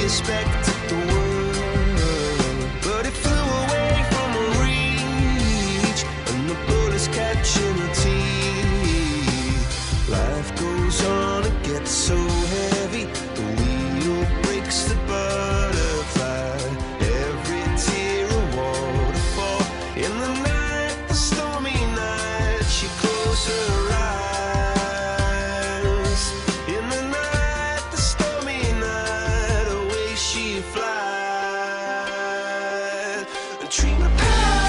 expected the world, but it flew away from her reach, and the bullets catching her teeth. Life goes on, it gets so heavy, the wheel breaks the butterfly. Every tear a waterfall. In the night, the stormy night, she closed her eyes. In the night, the stormy night, away she flies. A dream of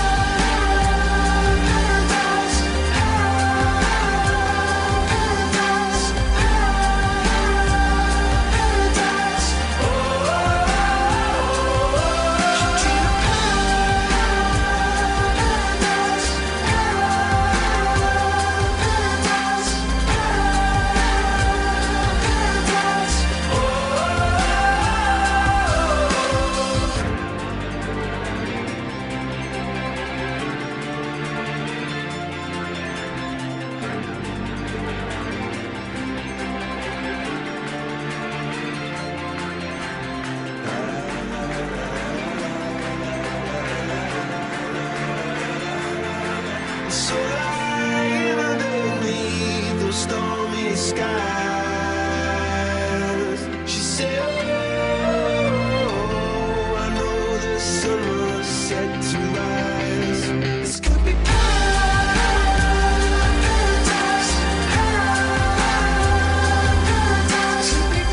so lying underneath those stormy skies. She said, oh, I know the sun was set to rise. This could be paradise. This could be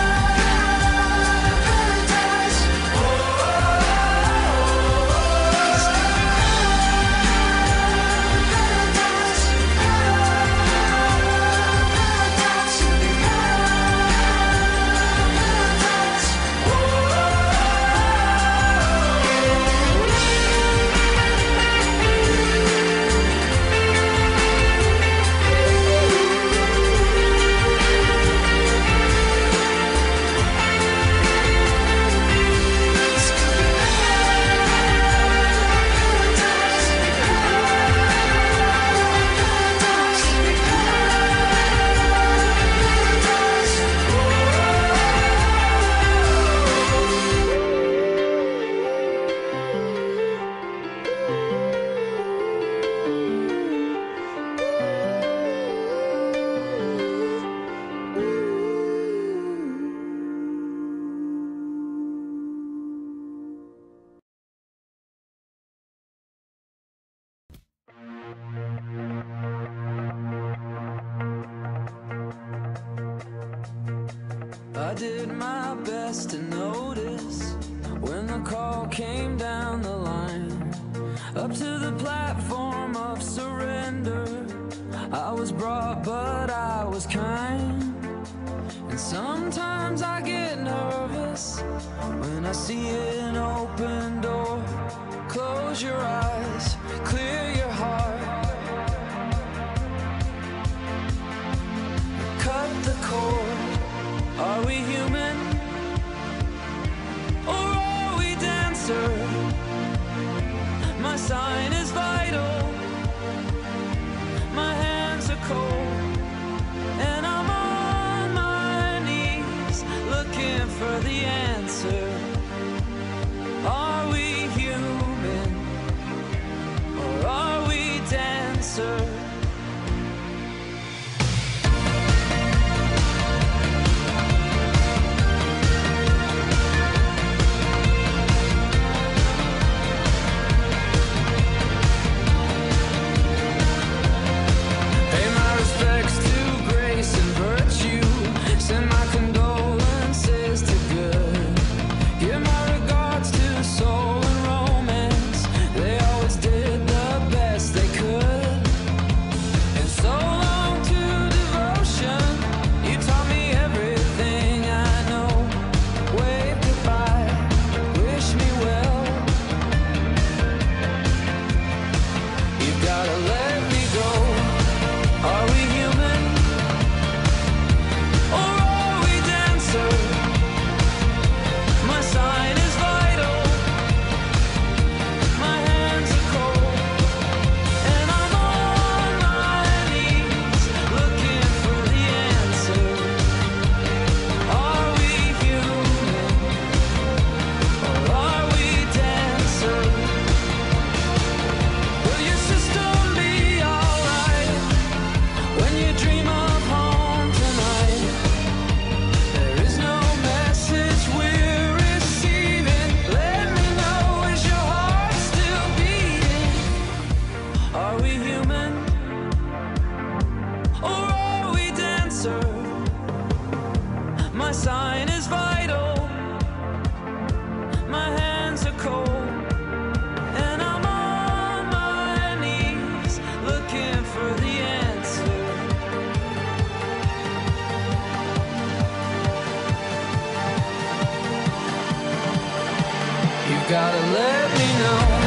paradise. Oh, this could be I did my best to notice when the call came down the line, up to the platform of surrender. I was brought, but I was kind. And sometimes I get nervous when I see an open door. Close your eyes, clear your heart, cut the cord. Are we human, or are we dancer? My sign is vital, my hands are cold, and I'm on my knees looking for the answer. Are we human, or are we dancer? Send my condolences to good. my sign is vital. My hands are cold, and I'm on my knees looking for the answer. You gotta let me know